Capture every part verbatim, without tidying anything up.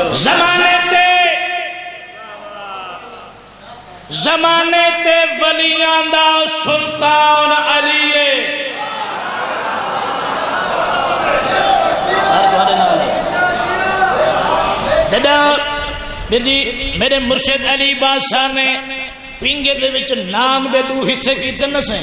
زمانے تے زمانے تے ولیاں دا سلطان علی جدہ میرے مرشد علی بادشاہ نے پنگے دے وچ نام دے دو حصے کی تنسیں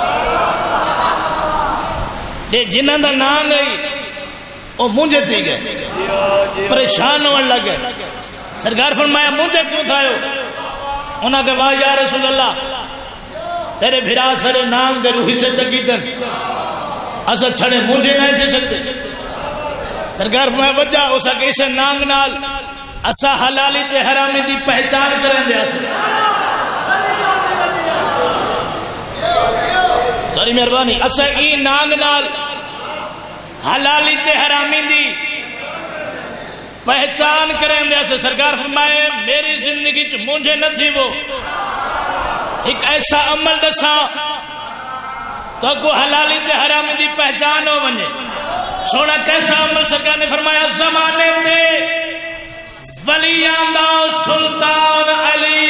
دے جنہ دا نام نہیں وہ مجھے تھی گئے پریشان ہونے لگے سرکار فرمایا مجھے کیوں تھا انہاں کہ واہ یا رسول اللہ تیرے بھرا سرے نام دے روحی سے چکیتن اسا چھڑے مجھے نہیں تھے سکتے سرکار فرمایا وجہ اسا کہ اسے نام نال اسا حلالی تے حرامی دی پہچان کریں دے اسے تاری مہربانی اسا ای نام نال حلالی تے حرامی دی پہچان کریں دے اسے سرکار فرمائے میری زندگی چ مجھے نہ تھی وہ ایک ایسا عمل دسا تو کو حلالی تے حرامی دی پہچان ہو بنے سونا کیسا عمل سرکار نے فرمایا زمانے تے ولیان دا سلطان علی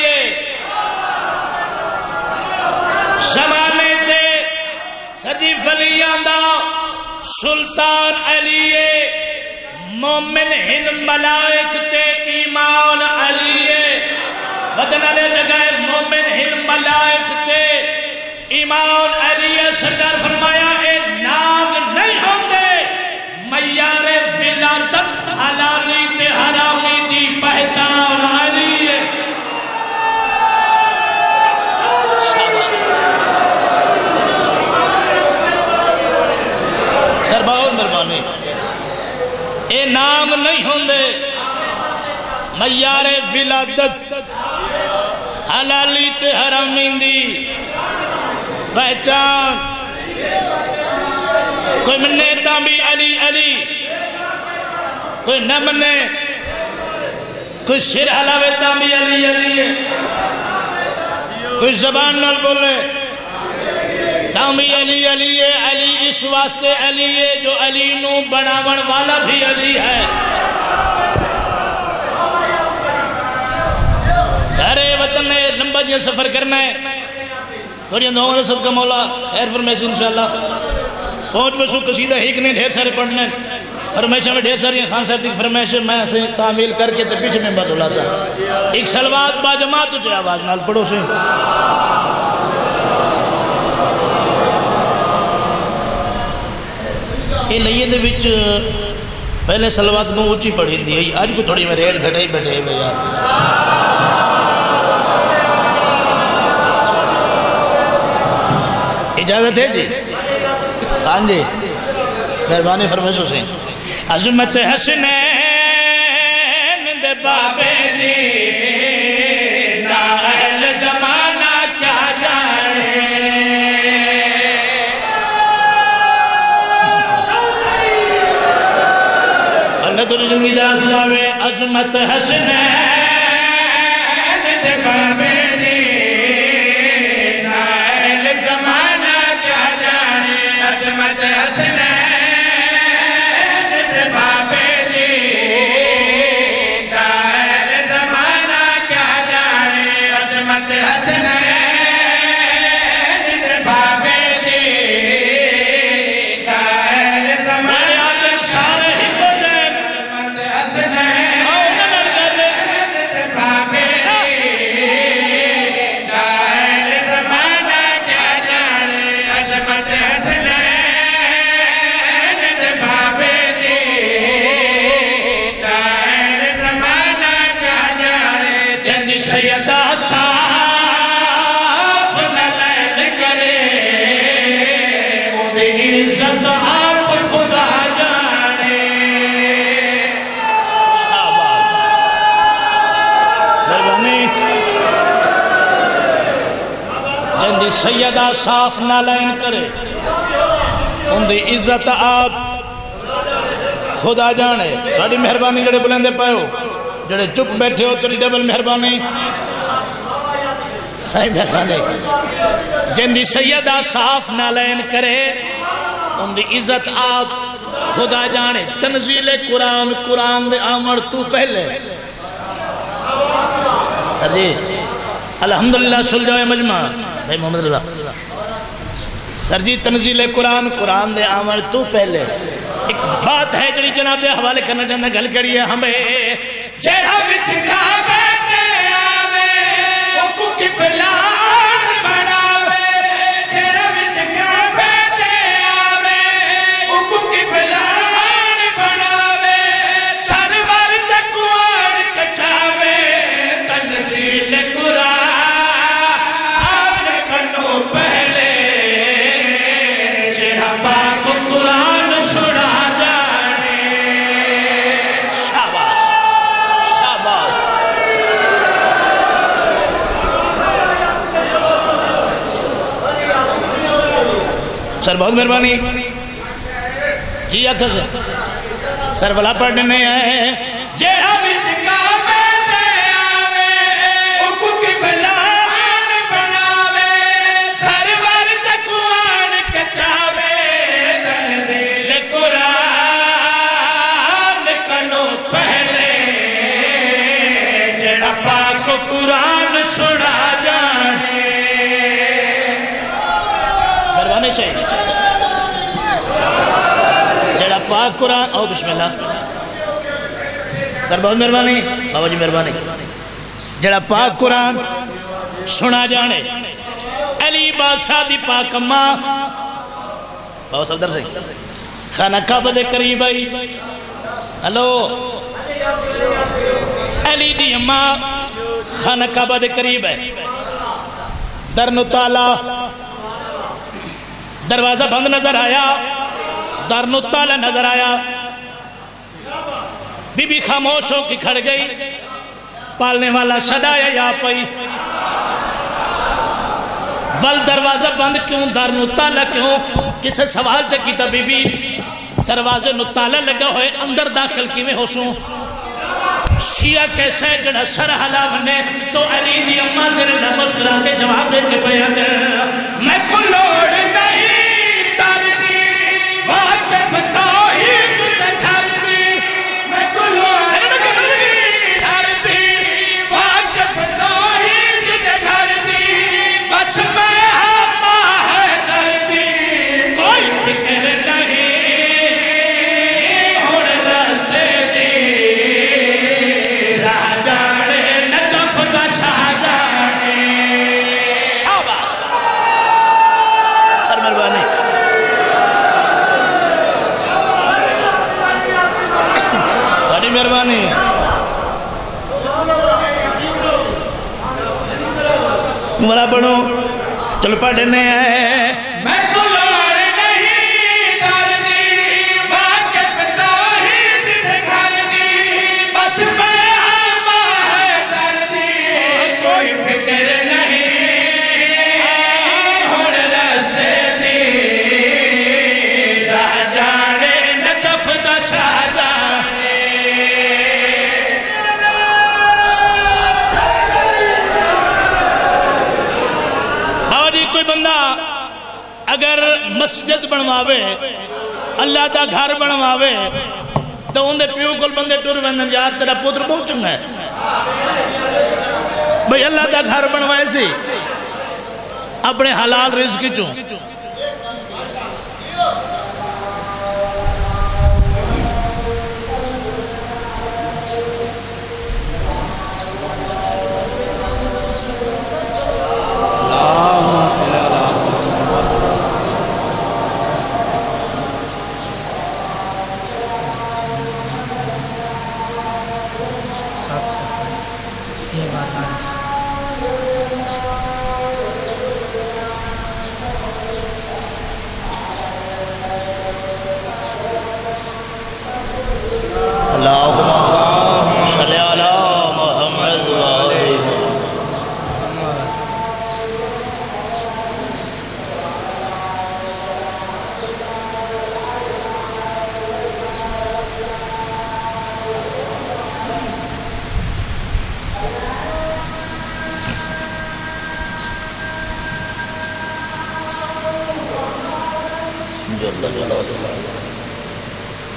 زمانے تے سجی ولیان دا سلطان علی مومن ہن ملائک تے ایمان علی بدن علی جگہ مومن ہن ملائک تے ایمان علی سرکار فرمایا اے نام نہیں ہوندے معیار ولادت حلالی تے حرامی دی پہچان علی سر بہت مہربانی اے نام نہیں ہوندے معیار ولادت حلالی تے حرامی دی پہچان کوئی مننے تاں علی علی کوئی نہ مننے کوئی سر حلاوے تاں بھی علی علی کوئی زبان نال بولے تاں بھی علی علی علی اس واسطے علی جو علی نو بناون والا بھی علی ہے گھرے وطن میں لمبا جی سفر کرنا ہے تھوڑی اندھوں سب کا مولا خیر فرمیشہ انشاءاللہ پہنچ بسو قصیدہ ایک نے ڈھیر سارے پڑھنے فرمیشہ میں ڈھیر ساری خان صاحب کی فرمیشہ میں سے تعمیل کر کے تے پیچھے میں بات اللہ صاحب ایک سلوات با جماعت تو چاہے آواز نال پڑھو سے یہ نئیے دے بچ پہلے سلوات میں اونچی پڑھی دی ہے آج کو تھوڑی میں ریٹ گھٹائی بیٹھے ہوئے یار اجازت ہے جی خان جی مہربانی فرمیشو سے عظمت حسنین دے بابے دی نا اہل زمانہ کیا جانے اللہ تو زندگی جات جاوے عظمت حسنین دے بابے دی نا اہل زمانہ کیا جانے عظمت حسنین سیدہ صاف نالین کرے ان دی عزت آپ خدا جانے تھوڑی مہربانی جڑے بلندے پائے ہو جڑے چپ بیٹھے ہو تھوڑی ڈبل مہربانی صحیح مہربانی جن دی سیدہ صاف نالین کرے ان دی عزت آپ خدا جانے تنزیل قرآن قرآن دے آمر تو پہلے سر جی الحمدللہ سلجھوئے مجمع بھائی محمد رضا سر جی تنزیل قرآن قرآن دے آمر تو پہلے ایک بات ہے جڑی جناب دے حوالے کرنا چاہتا گل کریے ہمیں جیڑا وچ کعبے دے آوے او کو قبلان بناوے جیڑا وچ کعبے دے آوے او کو قبلان بناوے سرور چکوان کچاوے تنزیل قرآن کنو پہلے جیڑا پاک قرآن سنا جانے شاباش شاباش سر بہت مہربانی جی آکھا سر سر بلا پڑھنے آئے جیڑا وچ کعبے دے آوے او کو قبلان بناوے سرور چکوان کچاوے تنزیل قرآن کنو پہلے جیڑا پاک قرآن سنا جانے مہربانی چاہیے جیڑا پاک قرآن او بسم اللہ سر بہت مہربانی بابا جی مہربانی جیڑا پاک قرآن سنا جانے علی بادشاہ دی پاک اماں بابا صفدر سے خانہ کعبہ دے قریب آئی ہلو علی دی اماں خانہ کعبہ دے قریب ہے درن تالا دروازہ بند نظر آیا درن تالا نظر آیا بی بی خاموش ہو کی کھڑ گئی پالنے والا صدایا یا پئی ول دروازہ بند کیوں درن تالا کیوں کسے سوال چکیتا بی بی دروازے نو تالا لگا ہوئے اندر داخل کی میں ہوشوں شیعہ کیسے جڑا سر حلاونے تو علی دی اماں زیر اللہ مسکرا کے جواب دے کے بیان میں کو لوڑ نہیں تاردی واقف توحید دکھاردی میں کو لوڑ نہیں تاردی واقف توحید دکھاردی بس میں ہما ہے دردی کوئی فکر نہیں مہربانی ملا پڑھو چلو پڑھنے آئے میں تو لوڑ نہیں دردی واقف توحید دکھاردی بس میں ہما ہے دردی کوئی فکر نہیں ہون رستے دی راہ جانے نجف دا شہدہ کوئی بندہ اگر مسجد بنواوے اللہ دا گھر بنواوے تو ان دے پیو کل بندے ٹور ویندن یار تیرا پوتر بہت چنگا ہے بھئی اللہ دا گھر بنوائے سی اپنے حلال رزق چوں اللہم صلی علی محمد وآلہ محمد جل جلالہ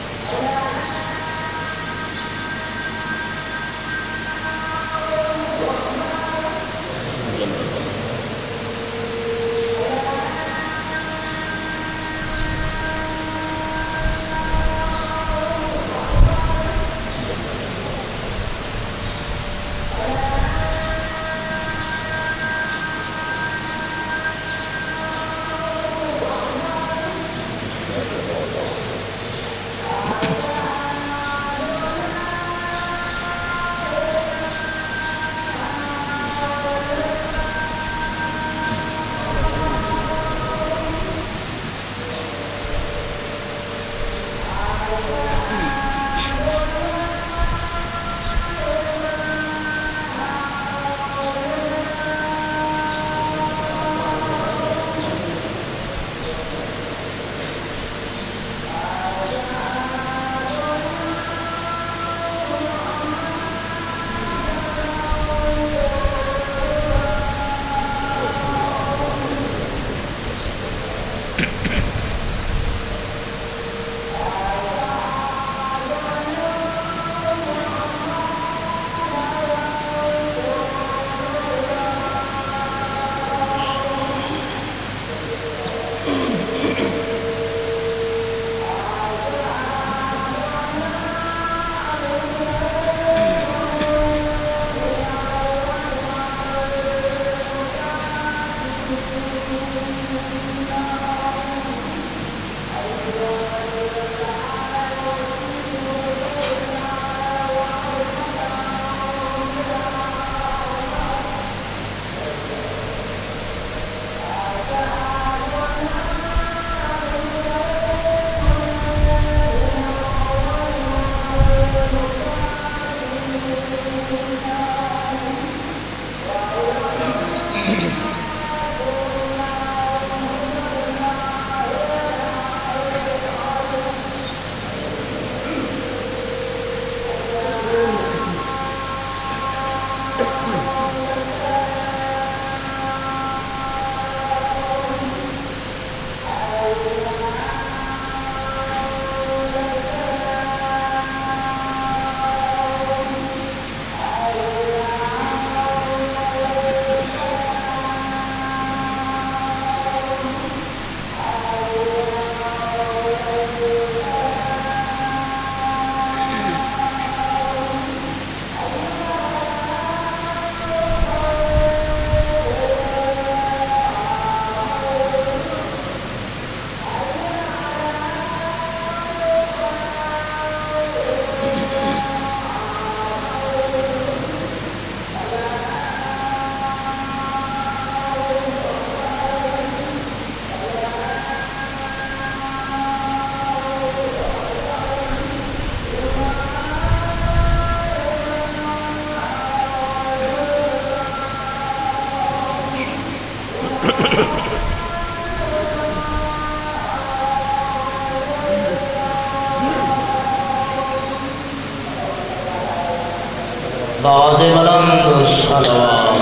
باز بلند صلوات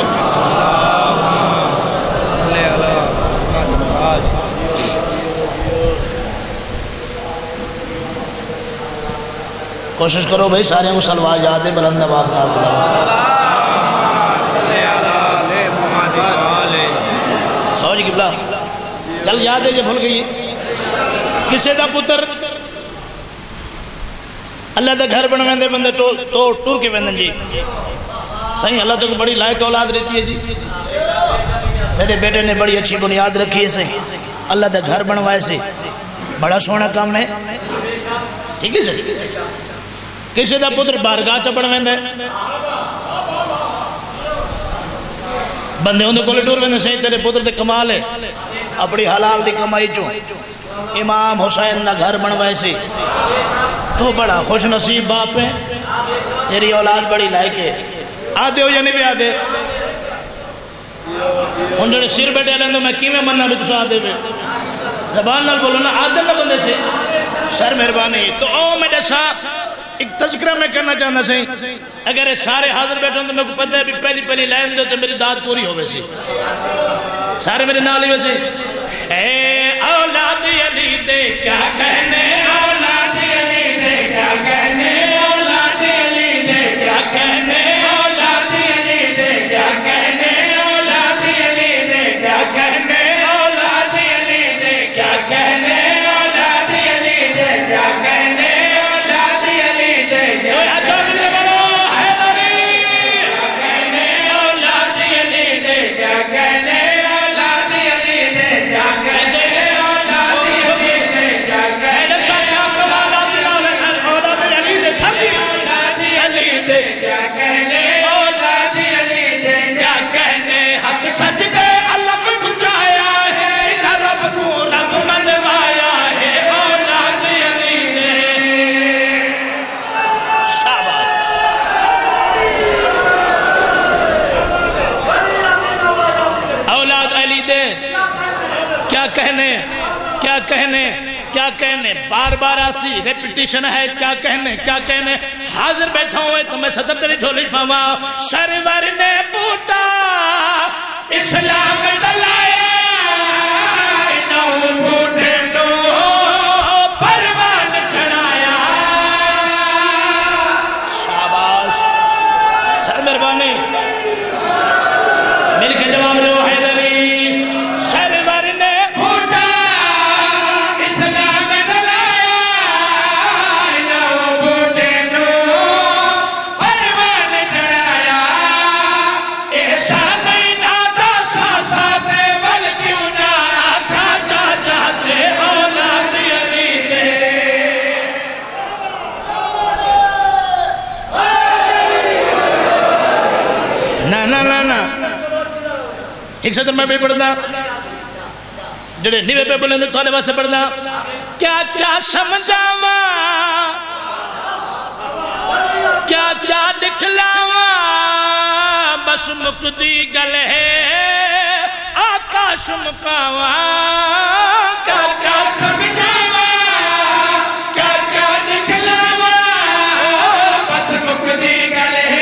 کوشش کرو بھائی سارے کو صلوات یاد ہے بلند آواز نہ ہو جی قبلہ گل یاد ہے یہ بھول گئی کسے دا پتر اللہ دا گھر بن ویندے بندے تو ٹور کے ویندن جی صحیح اللہ تو بڑی لائق اولاد رہتی ہے جی میرے بیٹے نے بڑی اچھی بنیاد رکھی ہے صحیح اللہ دا گھر بنوائے سے بڑا سونا کام ہے ٹھیک ہے صحیح کسی دا پتر بارگاہ چا بن ویندے بندے ہوندے کولے ٹور ویندے صحیح تیرے پتر دے کمال ہے اپنی حلال دی کمائی چوں امام حسین دا گھر بنوائے سے تو بڑا خوش نصیب باپ ہے تیری اولاد بڑی لائق ہے آدھے ہو یا نہیں بھی آدھے ان جوڑے سیر بیٹھے لیں تو میں کی میں مننا بھی تو سا آدھے بھی زبان نال بولو نا آدھے نہ بندے سے سر مہربانی تو او میں جیسا ایک تذکرہ میں کرنا چاہنا سے اگر سارے حاضر بیٹھے ہوں تو میں کو پتہ ہے بھی پہلی پہلی لائن جو تو میری داد پوری ہو ویسے سارے میرے نالی ویسے اے اولاد علی دے کیا کہنے اولاد علی دے کیا کہنے اولاد علی دے کیا کہنے اولاد علی دے کیا کہنے اولاد علی دے کیا کہنے اولاد علی دے کیا کہنے اولاد علی دے کیا کہنے اولاد علی دے جو یا چوبلے بڑو حیدری کیا کہنے اولاد علی دے کیا کہنے اولاد علی دے کیا کہنے کہنے کیا کہنے کیا کہنے بار بار آسی ریپیٹیشن ہے کیا کہنے کیا کہنے حاضر بیٹھا ہوئے تو میں صدر تری جھولی پاوا سرور نے بوٹا اسلام دلایا انہوں بوٹے نو پروان چڑھایا شاباش سر مہربانی مل کے جواب لو حیدری ایک صدر میں بھی پڑھنا جڑے نیوے پہ بولیں دے تھوڑے واسے پڑھنا کیا کیا سمجھاوا کیا کیا دکھلاوا بس مقدی گل ہے آکاش مکاوا کیا کیا سمجھاوا کیا کیا دکھلاوا بس مقدی گل ہے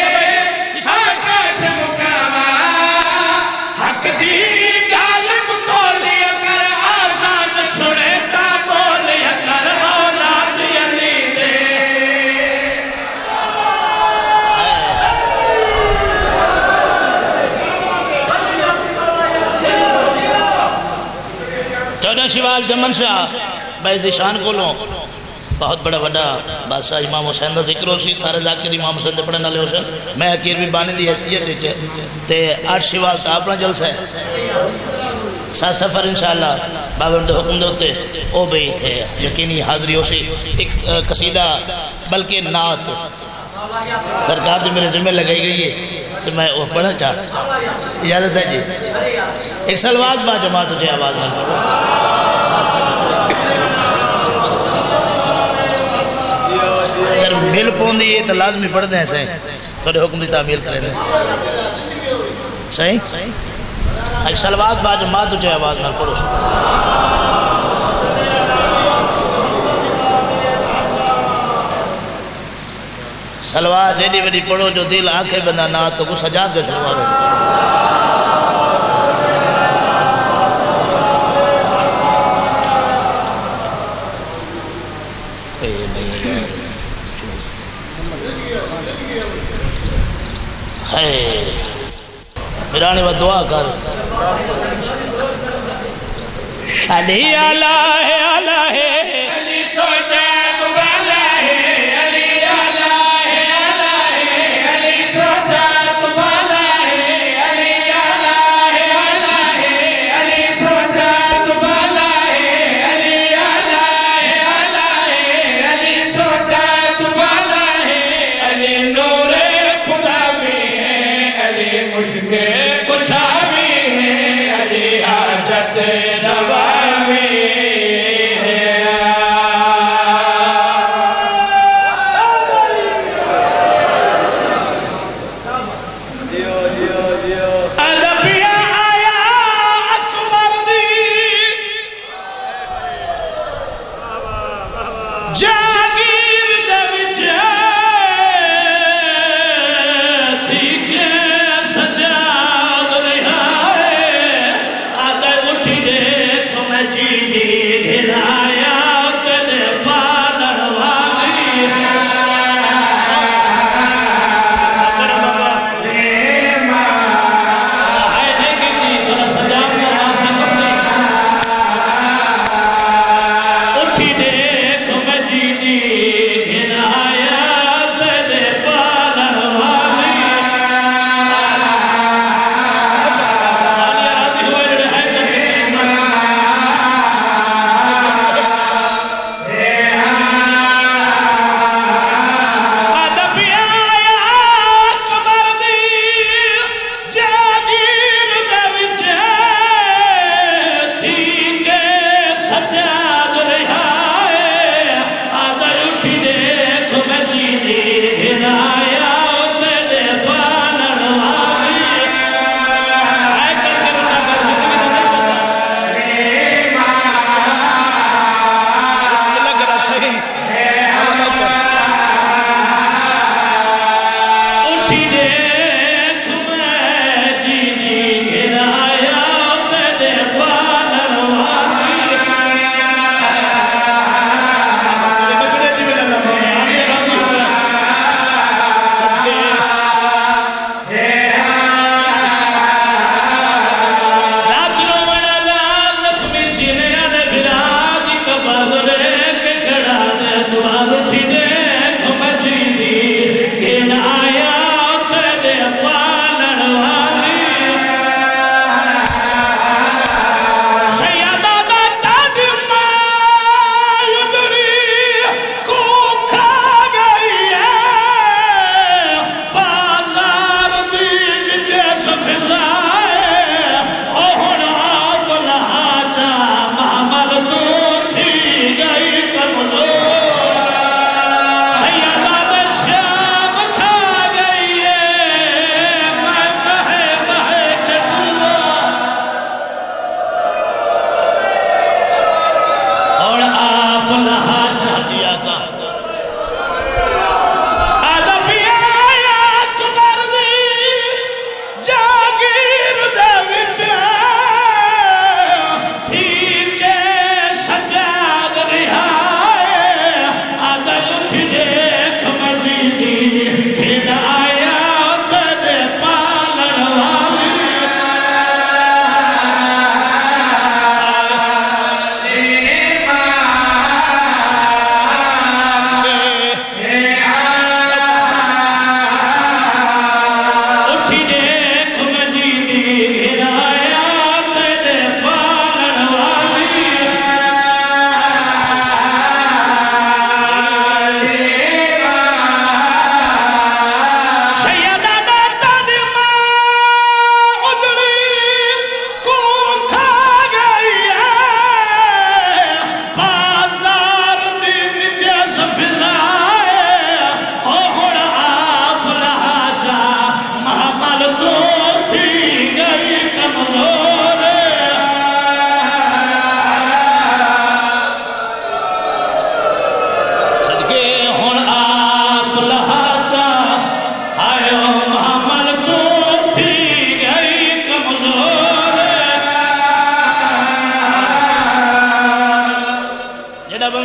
شوال جمن شاہ بھائی زیشان کو لوں بہت بڑا بڑا بادشاہ امام حسین دا ذکر ہو سی سارے ذاکر امام حسین دے پڑھنے والے حسین میں حقیر بھی بانی دی حیثیت دیچے تے آٹھ شوال تا اپنا جلسہ ہے سات سفر انشاءاللہ بابا اندے حکم دوتے او بھئی تھے یقینی حاضری ہو سی ایک قصیدہ بلکہ نعت سرکار جو میرے ذمہ لگائی گئی ہے تو میں وہ پڑھنا چاہتا اجازت ہے جی ایک سلوات با جماعت تجھے آواز میں اگر مل پون دی تو لازمی پڑھ دیں صحیح تھوڑے حکم دی تعمیل کریں دیں صحیح ایک سلوات با جماعت اچھے آواز نال پڑھو سلوات ایڈی ویڈی پڑھو جو دل آنکھیں بندہ نہ تو کچھ سجاد کے شروع آگے میرانی وہ دعا کر علی اللہ اللہ علی سوچا تبالا ہے علی اللہ اللہ علی سوچا تبالا ہے علی اللہ اللہ علی سوچا تبالا ہے علی اللہ اللہ علی سوچا تبالا ہے علی نور خدا بھی ہے علی مجھ کے کشامی ہے علی حاجت روا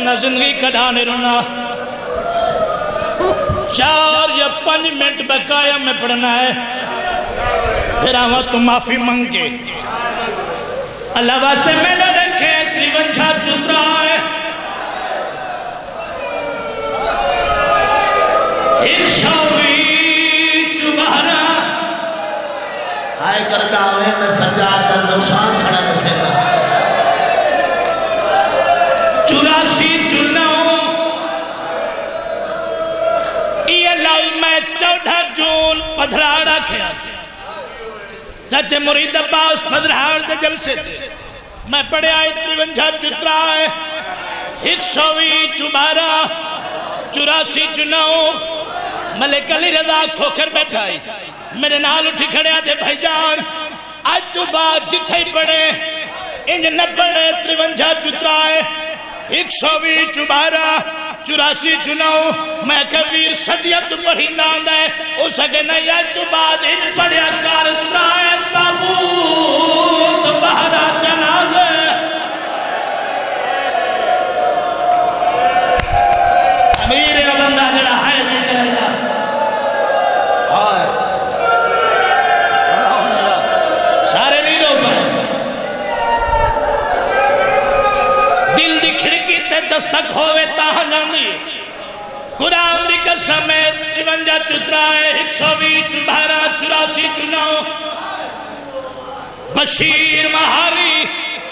ورنہ زندگی کڑھانے رونا چار یا پانچ منٹ بقایا میں پڑھنا ہے پھر آوہ تو معافی منگے اللہ واسے میں نہ رکھے تریونجھا چترا ہے ارشاوی چبہرا آئے کردہ ہوئے میں سجاد در نقصان کھڑا بسیتا چوراسی چناؤں یہ لال میں چودھا جون پدھراڑا کھیا چاچے مرید عباس پدھراڑ دے جلسے تھے میں پڑھے آئے تریونجھا چترا ہے ایک سوی چبارہ چوراسی چناؤں ملک علی رضا کھوکر بیٹھائی میرے نال اٹھی کھڑے آتے بھائی جان آج تو بات جتھے ہی پڑھے انج نہ پڑھے تریونجھا چترا ہے ایک سوی چبارہ چوراسی چناؤں میں کبیر صدیت پڑھی ناند ہے اس اگے نہیں آج تو بعد ان پڑھیا کار ترائے تابوت بہرا جنازے امیر کا بندہ جڑا ہے نہیں کرے گا سارے نہیں لوگ ہیں دل دی کھڑکی تے دستک ہوئے تاہاں جاندی قرآن دی قسم ہے تریونجھا چترا ہے ایک سوی چبہرہ چوراسی چناؤ بشیر مہاری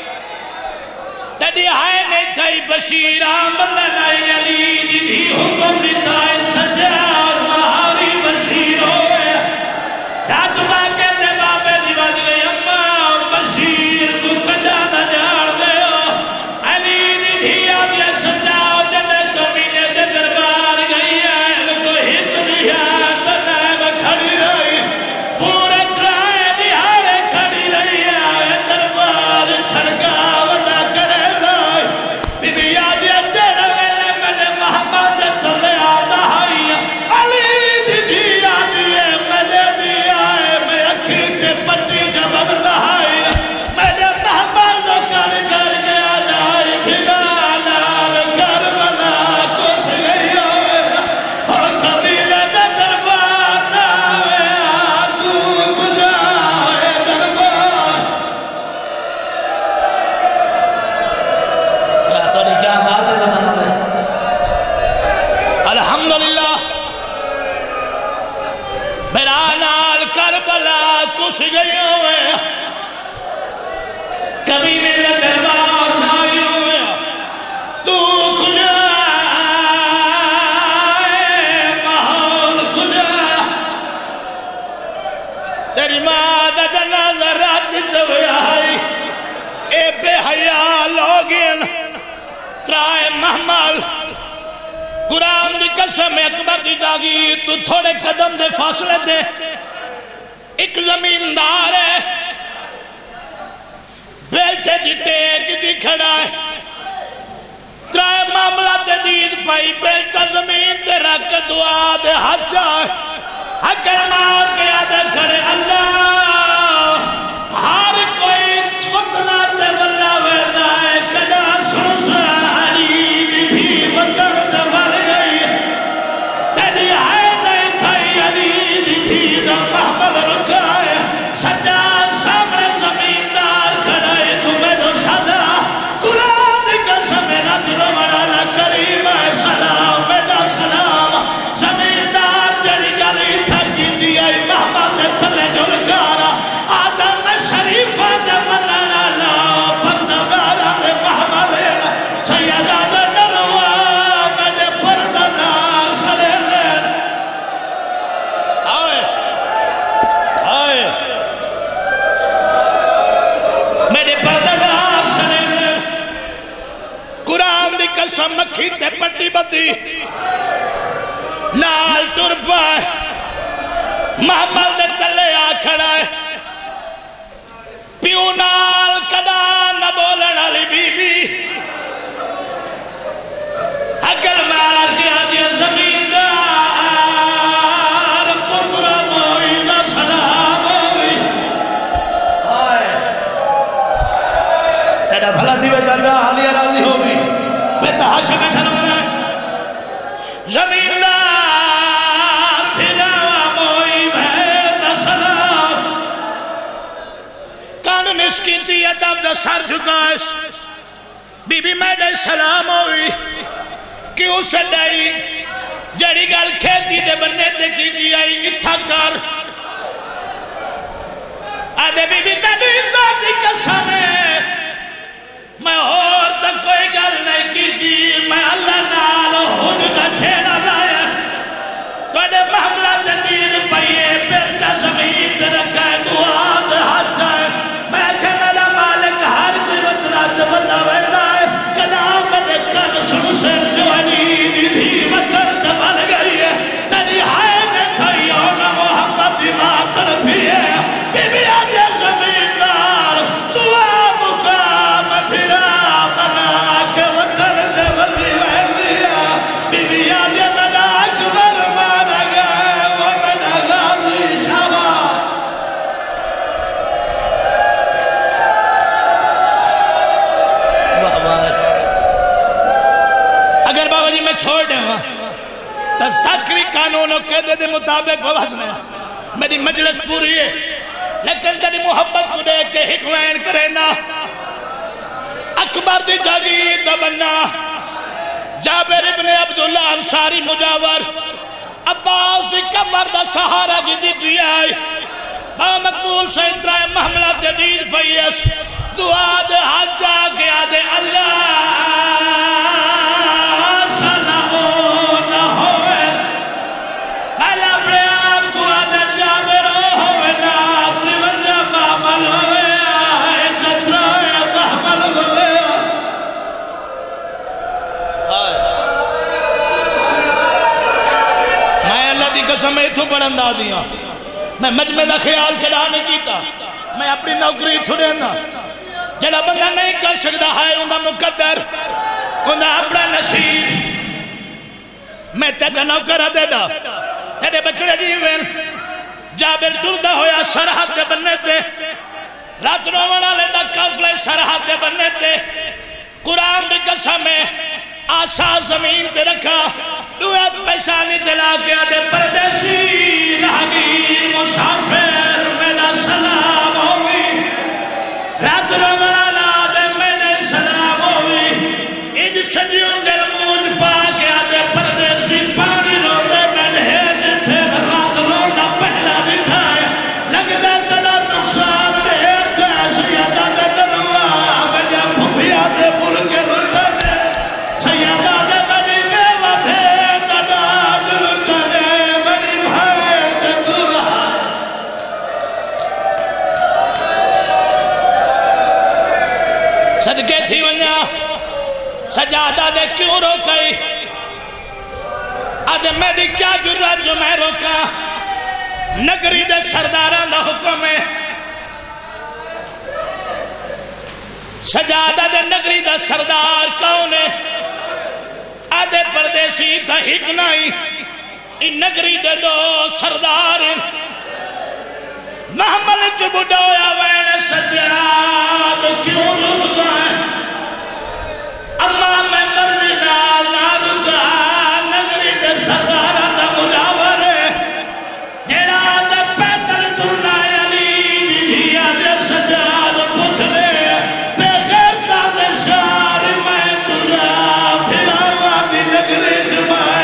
تیڈی آئے نہیں تھائی بشیر آمدن آئی علی دی حکم دیتائی سجاد مہاری بشیر ہوئے راتبہ کے دبابے دیوان گئے اممہ بشیر تو کجا نہ جاڑ دے ہو علی دی دھیا دیا سجاؤ جنے کمینے دے دربار گئی ہے کو ہت دیا تنائب کھڑی رہی پورے ترائے دیارے کھڑی رہی ہے دربار چھڑکا ودا کرے رہی بی بی آدیا چڑھ گئے میں محمد تلے آدھا ہائی علی دی دھیا دیا میں دیا ہے میں اکھی کے پٹی جب دہائی میں نے محمد کر کر گیا جائی بھگا نال کر بنا کچھ گئی ہوئے اور قبیلہ دے دربار ناوے آدھو بجائے دربار کیا تو نے کیا بات ہے بتا ملے الحمدللہ میرا نال کربلا کچھ گئی ہوئے کبھی میرے دربار نائی ہوئے تو کجا محول کجا تیری ماں دا جنازہ رات چوئے آئی اے بے حیاء لوگین ترائے محمل قرآن دی قسم اکبر دی جاگی تو تھوڑے قدم دے فاصلے دے ایک زمیندار ہے بیلچے دی ٹیک دی کھڑا ہے ترائے معاملہ دے دید پائی بیلچہ زمین دے رکھ دعا دے ہاتھ چاہے حکر مار کے آدھے کھڑے اللہ ہر کوئی وقنا دے واللہ ویدہ ہے کجا سنساری بھی وقت دے ور گئی تیری آئے نہیں تھائی علی بھی دا محمد رکھائے سجا سامنے زمیندار کھڑائے تمہیں جو صدا قرآن کا سمینا دلو مرانا کریم ہے سلام بیٹا سلام زمیندار جڑی گلی تھکی دیا محمد تھلے جو لکارا آدم شریفہ دے منانا لا پردگارا دے محمد سیدہ دے نلوہ میں پردگار سلے لین آئے آئے میرے پردگار سلے لین قرآن دی قسم مکھی تے پٹی بدی نال ٹر پائے محمد دے تلے آ کھڑا ہے پیو نال کدا نہ بولن علی بی بی اگر مار دیا دیا زمین دار پرگرام ہوئی نہ سلام ہوئی آئے تیرا بھلا تھی بے چاچا حالیہ راضی ہوگی میں تحاشا میں کھلونا زمین دا پھراوا موئی بھید سلام کان نسکیتی ادب دا سر جھکاش بی بی میں دے سلام ہوئی کیوں سے ڈائی جڑی گل کھیتی دے بننے دے کی دی آئی اتھا کر آدھے بی بی تیری ذاتی قسم ہے میں اور تک کوئی گل نہیں کی دی میں اللہ نال ہن دا کھیلا دایا کوئی محملہ دنیر پئیے پرچا زمین تے رکھا ہے دعا دے ہاتھ ہے میں کھنالا مالک ہر کوئی وطنہ تے بلہ وینا ہے کلام میں کن سن سے جوانی بھی وطن تے بل گئی ہے تیری ہائے میں کھئی ہونا محمد بھی ماتر بھی ہے بی بی آجے زمین دار دعا مقام پھرا بنا کے وطن دے بلی ویندیا بی بی آجے منا اکبر مانا گئے وہ منا غازی شابا اگر بابا جی میں چھوڑ دیں وہاں تو ساکری قانون و قیدے دے مطابق وواز میں میری مجلس پوری ہے لیکن تیری محبت کو دیکھ کے حکمین کرے نا اکبر دی جاگیر دا بننا جابر ابن عبداللہ انصاری مجاور عباس کمر دا سہارا کی دی دی آئی بابا مقبول سے اترائے محملہ تدید پیس دعا دے حج آگے آدھے اللہ قسم میں اتھو بڑھندا دیا میں مجمع دا خیال کڑا نہیں کیتا میں اپنی نوکری اتھو دینا جڑا بندہ نہیں کر سکتا ہے اندھا مقدر اندھا اپنا نصیب میں تیجا نوکرہ دے دا تیرے بچڑے جیوین جابر ٹردہ ہویا سرحد دے بننے تے رات روانہ لیندہ کفلے سرحد دے بننے تے قرآن دی قسم میں آسا زمین تے رکھا دویت پیشانی جلا کے آدھے پردیسی راہگیر مسافر میرا سلام ہوئی رات رمانا آدھے میرے سلام ہوئی ان سجیوں کے موج پا کے آدھے پردیسی پانی روڑے میں لہے تھے رات روڑا پہلا دکھائے لگتا تنا نقصان میں کیسی آدھا دے دنوا میں جا پھوپی آدھے پھول کے روڑے میں سیادہ دے بنی میں وفے صدقے تھی ونیا سجادہ دے کیوں روکئی آدھے میں دی کیا جرات جو میں روکا نگری دے سرداران دا حکم ہے سجادہ دے نگری دا سردار کون ہے آدھے پردیسی تا ہک نہیں ان نگری دے دو سردار محمل چبڑویا وین سجاد کیوں رکھتا ہے اماں میں مرضی نال نہ رکھا نگری دے سردارہ دا مجاور ہے جیڑا دے پیدل ترنا علی بھی آدھے سجاد پوچھ لے پہ غیرتا دے شار میں ترا پھراوا بھی نگری جمائے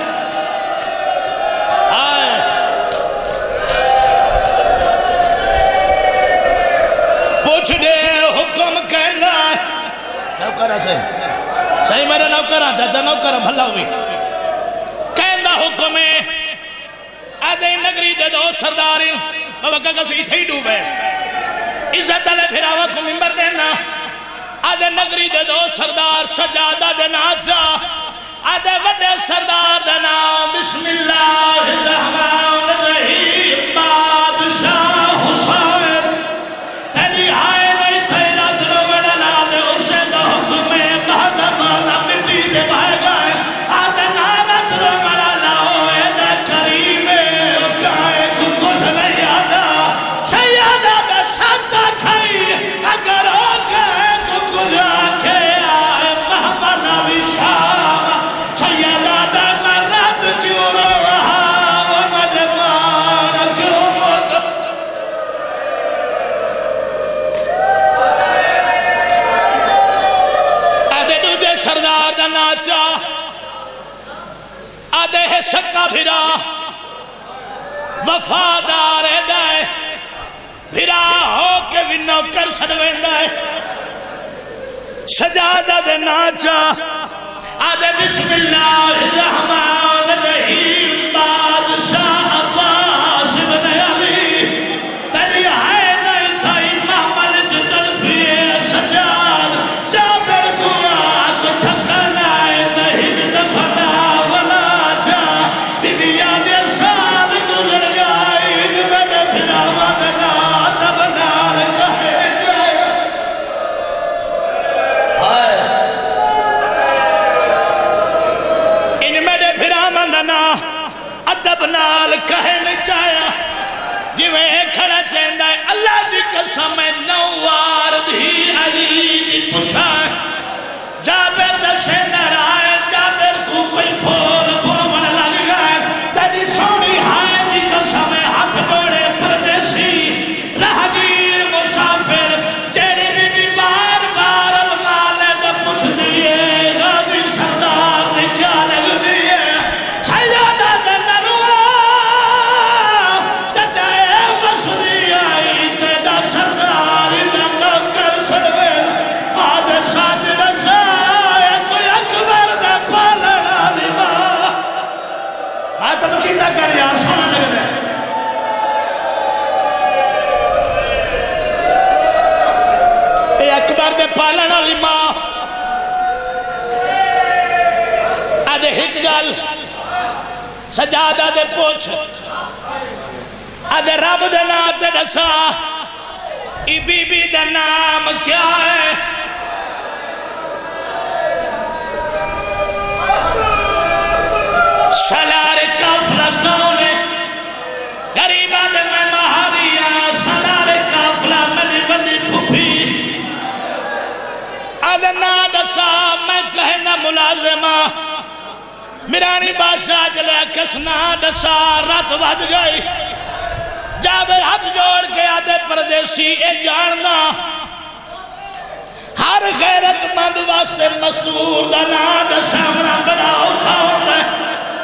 پوچھ دے حکم کہنا نوکرہ سے صحیح میرے نوکرہ چاچا نوکرہ بھلا ہوئی کہنا حکم ہے آدھے نگری دے دو سرداری بابا کہا سے اتھے ہی ڈوبے عزت علیہ پھراوا کو ممبر دینا آدھے نگری دے دو سردار سجادہ دے ناچا آدھے وڈے سردار دے نام بسم اللہ الرحمن الرحیم بادشاہ حسین تیلی آئے نہیں تیرا دلو میں نال اسے دا حکم میں کہتا مانا مٹی دے بھائے گئے آدھے نانا دلو میں لاؤ اے دے کریم کہائے کو کچھ نہیں آدھا سیادہ دے ساتھا کھائی اگر ہو گئے کو کچھ آکھے آئے محمد نبی شاہ بھرا وفادار ہے بھرا ہو کے بھی نوکر سنویندہ ہے سجادہ دے ناچا آدھے بسم اللہ الرحمن الرحیم بادشاہ عباس بن علی تلی ہے نہیں تھا امام جتن پیے سجاد جابر کو آگ تھکنا ہے نہیں دفنا ولا جا بی بی آدھے سال گزر گئی میں نے پھرا وگنا تب نار کہے گئے ان میں نے پھرا وگنا ادب نال کہنے چاہیا جویں کھڑا چاہندہ ہے اللہ دی قسم نوار بھی علی دی پچھا ہے جابر دشندر آئے جابر کو کوئی پھول پھول لگ گئے تیری سونی ہائے دی قسم ہاتھ بڑے پردیسی رہگیر مسافر جیڑی بھی بھی بار بار المالے دا پوچھ دیئے غازی سردار نے کیا لگ دیئے سیدہ دنروا جدائے مصری آئی تیدہ سردار دا نوکر سنوے آدھے ساتھ رسائے کوئی اکبر دا پالنا لما آتم کیتا کر یا سونا لگ دے اے اکبر دے پالنا لما آدھے ہک گل سجادہ دے پوچھ آدھے رب دے ناتے دسا ای بی بی دے نام کیا ہے سالار کافلہ کون ہے غریبہ دے میں مہاریاں سالار کافلہ ملی بلی پھوپھی آدھے نا دسا میں کہنا ملازمہ میرانی بادشاہ جلے کسنا دسا رات ود گئی جابر ہاتھ جوڑ کے آدھے پردیسی اے جاننا ہر غیرت مند واسطے مستور دانا دسا منا بڑا اوکھا ہوتا ہے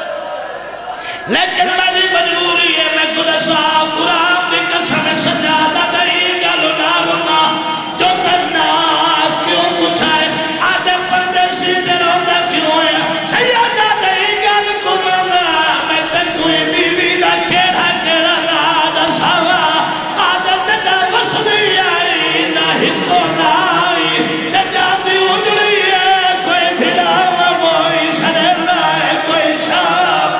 لیکن میری مجبوری ہے میں گلسا قرآن دی قسم سجادہ نہیں گلو نارونا جو تنہ کیوں پوچھائے آدھے پردیسی دے روندہ کیوں ہے سیادہ نہیں گل کرونا میں تن کوئی بی بی دا کھیڑا کھیڑا نادا ساوا آدھے جدہ وصلی آئی نہ ہتو نہ آئی جدہ بھی اجڑی ہے کوئی بھیڑا موئی سنیرہ ہے کوئی شاپ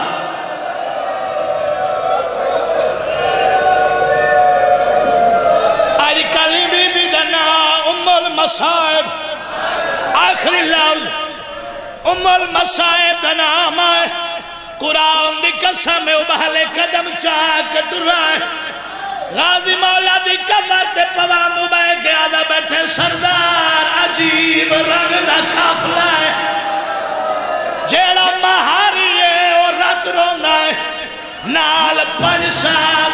آج کلی بی بی دنا ام المصائب آخری لفظ ام المصائب دنا آمائے قرآن دی قسم ابہلے قدم چاک ڈرائے غازی مولا دی کمر تے پواندو بے کے آدھا بیٹھے سردار عجیب رنگ دا کافلہ ہے جیڑا مہاری ہے اور رات روندہ ہے نال پنسا